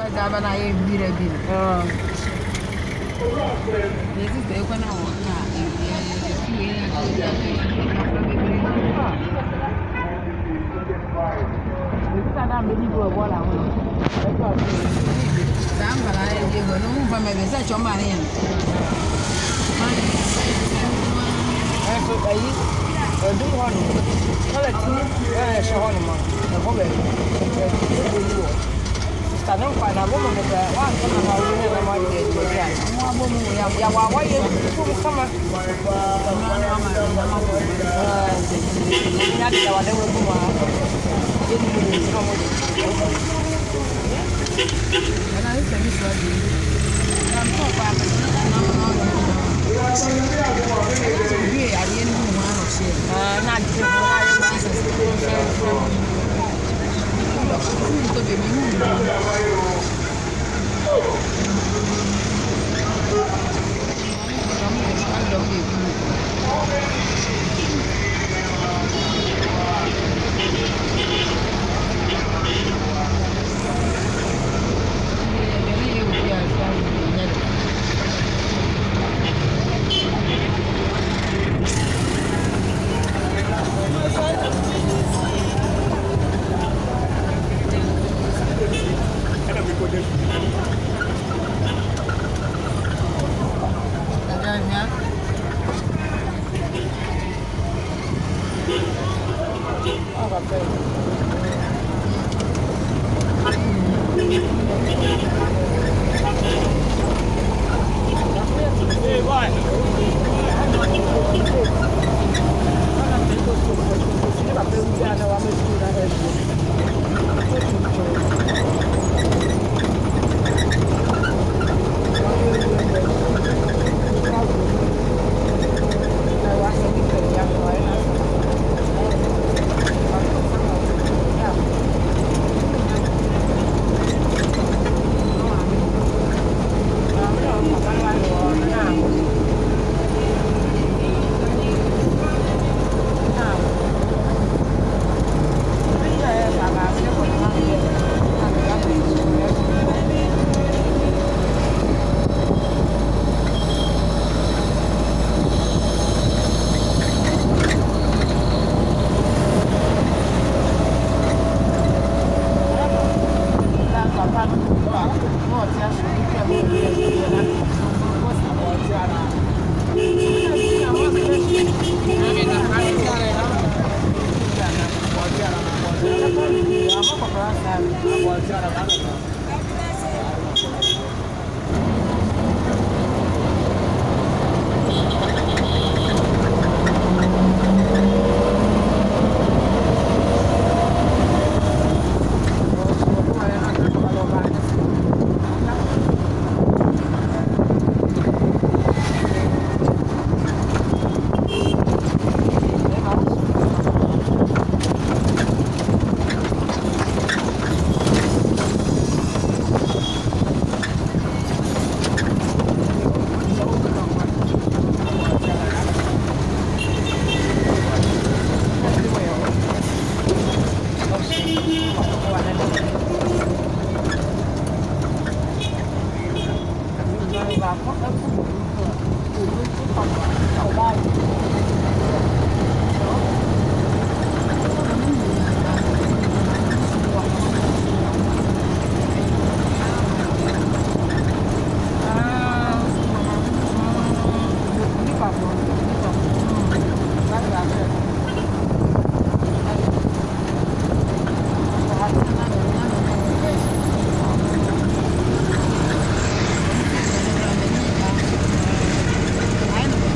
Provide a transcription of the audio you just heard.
Gabana, I be ready. This is the one Não faz na bomba que é lá na malinha da malinha uma bomba ya wa wa ye ku sama ya da wa da wa kuma yin sama ana yi sami su wadi ran ko ba bi ya yin mu ma no she na ji ko na yi ma sa to be me Và